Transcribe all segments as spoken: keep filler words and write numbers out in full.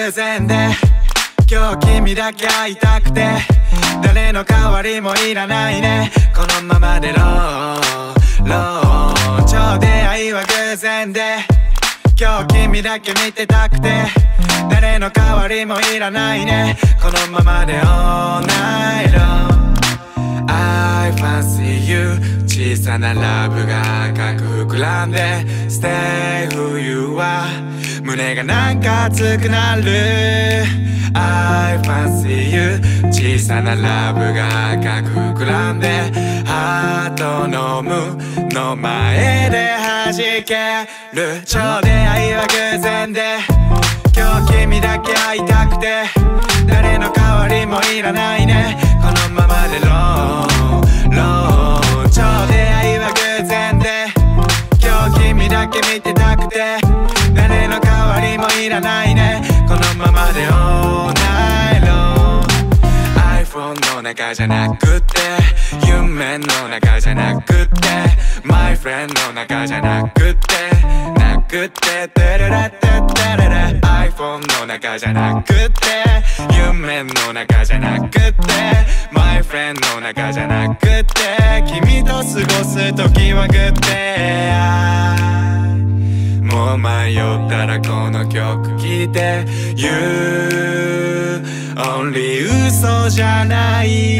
偶然で今日君だけ会いたくて誰の代わりもいらないねこのままでローロー超出会いは偶然で今日君だけ見てたくて誰の代わりもいらないねこのままで All night long I fancy you 小さなラブが赤く膨らんで Stay who you are 胸がなんか熱くなる I fancy you 小さなラブが赤く膨らんでハートの無の前で弾ける超出会いは偶然で今日君だけ会いたくて誰の代わりもいらないねこのままでローロー超出会いは偶然で今日君だけ見てたくて誰の代わりもいらないねこのままで All night long iPhone の中じゃなくて夢の中じゃなくて My friend の中じゃなくてなくてテレレテテレレ iPhone の中じゃなくて夢の中じゃなくて My friend の中じゃなくて君と過ごす時はグッデイもう迷ったらこの曲聴いて You only 嘘じゃない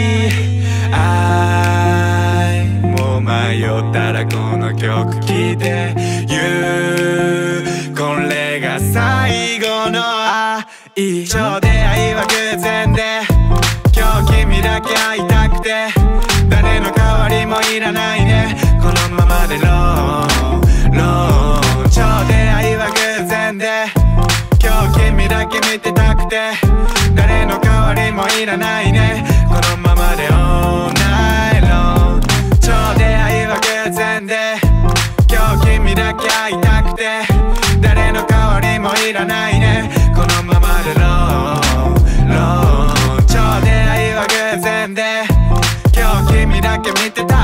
愛もう迷ったらこの曲聴いて You これが最後の愛超出会いは偶然で今日君だけ会いたくて誰の代わりもいらないねこのままでローロー超出会いは偶然で今日君だけ見てたくて誰の代わりもいらないねこのままで All night long 超出会いは偶然で今日君だけ会いたくて誰の代わりもいらないねこのままでローロー超出会いは偶然で今日君だけ見てた